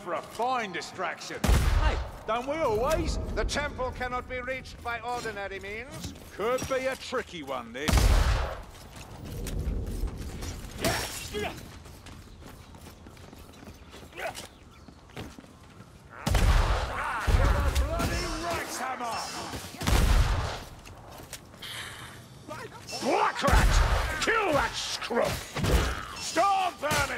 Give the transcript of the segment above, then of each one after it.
For a fine distraction. Hey, don't we always? The temple cannot be reached by ordinary means. Could be a tricky one, this. Bloody right hammer! Black Rat! Kill that scruff! Storm vermin!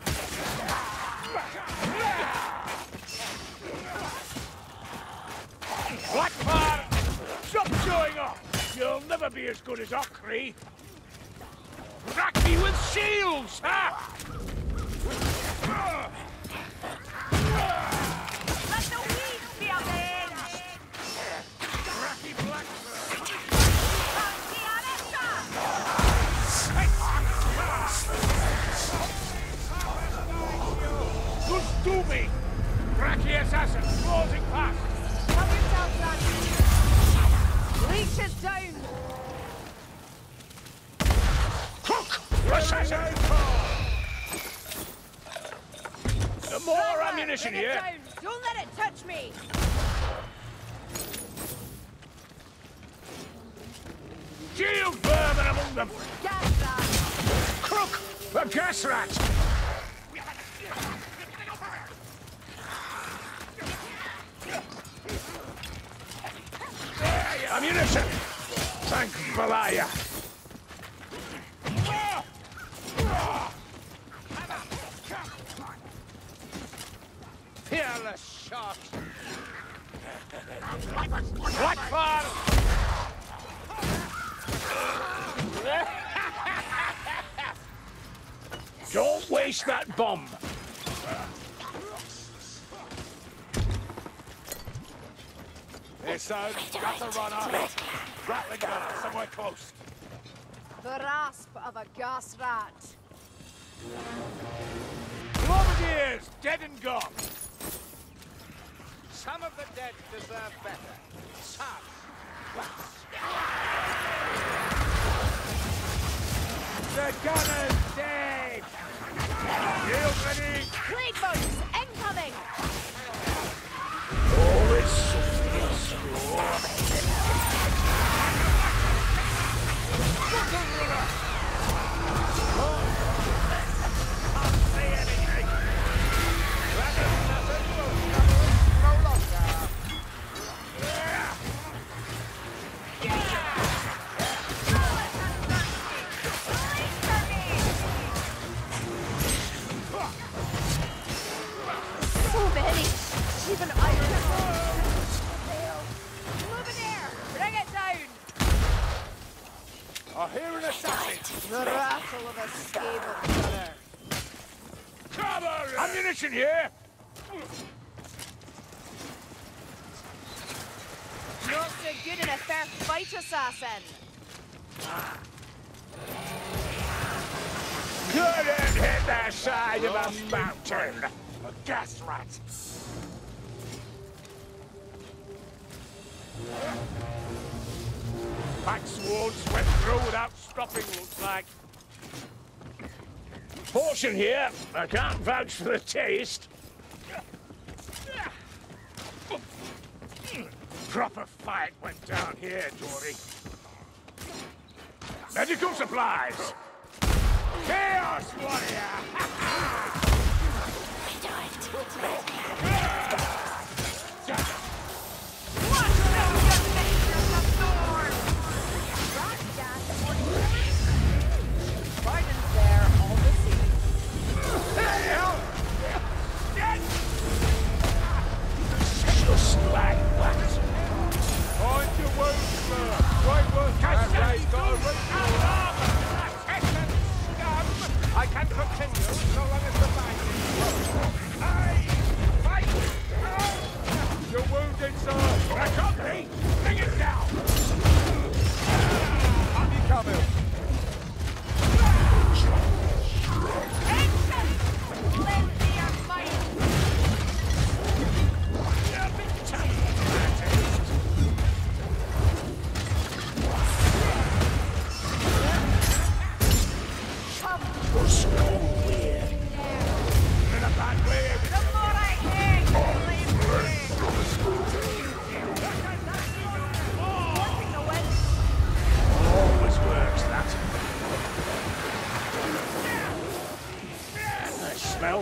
Blackfire! Stop showing off! You'll never be as good as Ockree! Racky with shields, ha! Let the weeds be avenged! Racky Blackfire! Good to me! Racky assassin, closing past! Help yourself, son! Leech is down! Cook! Assassin! More ammunition Bring it here! down. Don't let it touch me! Shield vermin among them! Gas rat! Crook! The gas rat! Ammunition! Thank Balaya! Fearless shot. Blackfire! Don't waste that bomb! Here, son. Got the runner. Rattling gunner, somewhere close. The rasp of a gas rat! Bombardiers, dead and gone. Some of the dead deserve better. Some. The gunner's dead. Shield ready. Plague boats incoming! All is swiftness. So many! Even iron! Move in air! Bring it down! I hear an assassin. The rattle of a stable gunner. Cover! Ammunition here! Not so good in a fair fight, assassin! Couldn't hit the side of a mountain! A gas rat! Pack swords went through without stopping, looks like. Portion here. I can't vouch for the taste. Proper fight went down here, Tory. Medical supplies! Chaos Warrior! Biden's there, all the same. Just like that. Find your wounds, sir. Right work. Castelli's got a I can continue so long as the line is.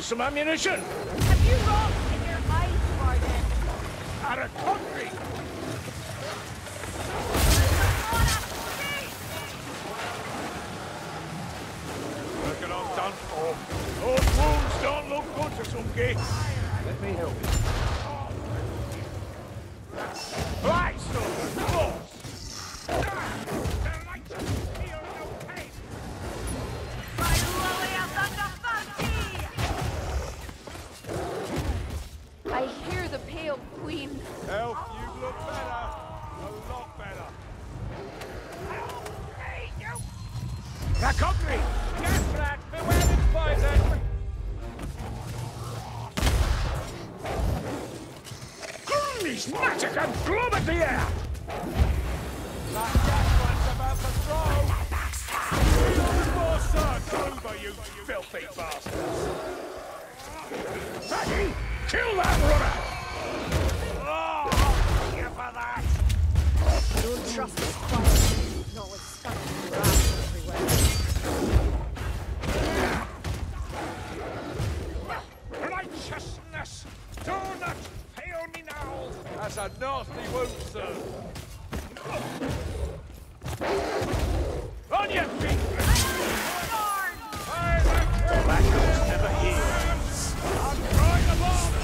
some ammunition. Have you rocks in your eyes, Warden? Out of concrete. Reckon I'm done for. Those wounds don't look good to some geeks. Let me help you. Right, soldiers, force. The righteous feel no pain. I hear the Pale Queen. Elf, you look better. A lot better. Hey, you! The concrete. Gas rat, beware its poison! These magic and plummet the air. That gas rat's about to throw. More surge over, you filthy bastards. Fatty, kill that runner. Oh, I'll pay you for that. Don't trust this fire. No, it's stuck in the grass everywhere. Righteousness! Do not fail me now! That's a nasty wound, sir. On your feet. I'm Tobaccos never heals. throwing the bomb!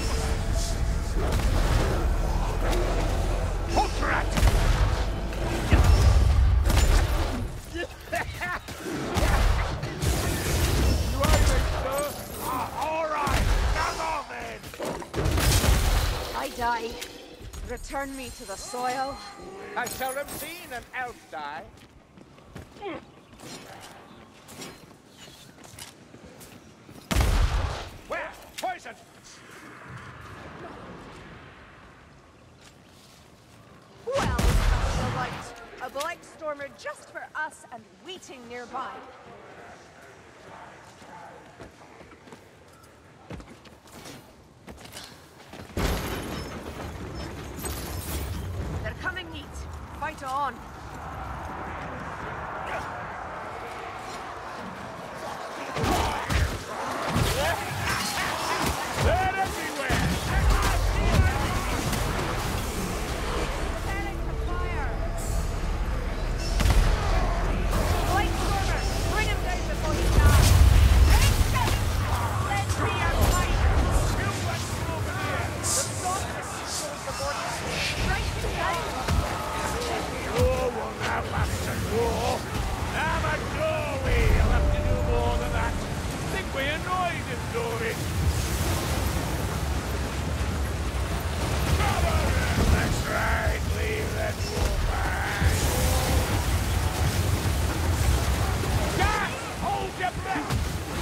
Hook rat. You aiming, sir? All right, come on then! I die. Return me to the soil. I seldom seen an elf die. Where? Poison! Well, the light. A Blight Stormer just for us and waiting nearby. They're coming neat. Fight on. They're everywhere. Preparing to fire. Blight Stormer, bring him down before he dies. Let's be your fighters. Kill that over here! The softness controls the body. Strike him down. War won't outlast a war. Amateur, we'll have to do more than that. Think we annoyed him, Dory. That's right, leave that war behind. Gas! Hold your breath!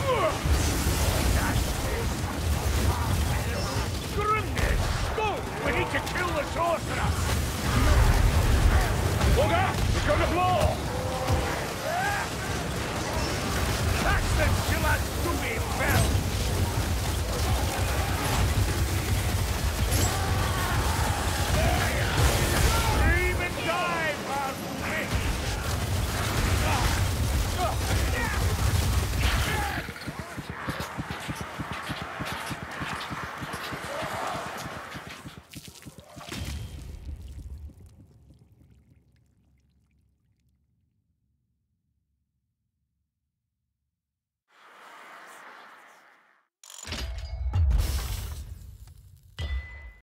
Grimness! Go! We need to kill the sorcerer! Booger! He's got the floor!